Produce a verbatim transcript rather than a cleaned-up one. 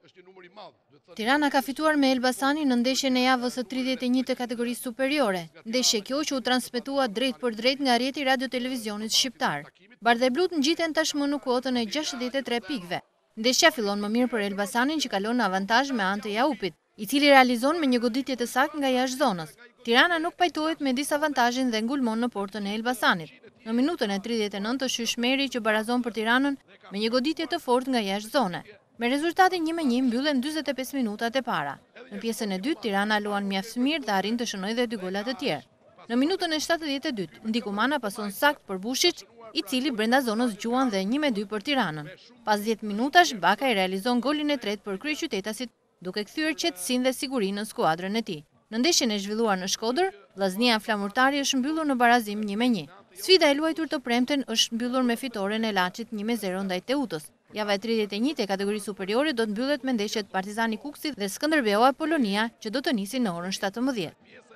Tirana ka fituar me Elbasanin në ndeshjen e javës së tridhjetë e një të kategorisë superiore, ndeshje kjo që u transmetua drejt për drejt nga rrjeti radio-televizionit shqiptar. Bardhë e blut ngjiten tashmë në kuotën e gjashtëdhjetë e tre pikëve. Ndeshja fillon më mirë për Elbasanin që kalon në avantazh me anë të Jaupit, i cili realizon me një goditje të saktë nga jashtë zonës. Tirana nuk pajtohet me disavantazhin dhe ngulmon në portën e Elbasanit. Në minutën e tridhjetë e nëntë Shysh Meri që barazon për Tiranën me një goditje të fortë nga jashtë zone. Me rezultatin një me një mbyllen dyzet e pesë minutat e para. Në pjesën e dytë Tirana luan mjaft mirë dhe arrin të shënojë dhe dy gola të tjerë. Në minutën e shtatëdhjetë e dytë Ndikumana pason sakt për Bushiç, i cili brenda zonës gjuan dhe një me dy për Tiranën. Pas dhjetë minutash Baka i realizon golin e tretë për kryeqytetasit, duke kthyer qetësinë dhe sigurinë në skuadrën e tij. Në ndeshjen e zhvilluar në Shkodër, Vllaznia Flamurtari është mbyllur në barazim një me një. Sfida e luajtur të premten është mbyllur me fitoren e Laçit një me zero ndaj Teutës. Java e tridhjetë e një e kategorisë superiore do të mbyllet me ndeshjet Partizani Kuksi dhe Skënderbeu Apolonia që do të nisin në orën shtatëmbëdhjetë.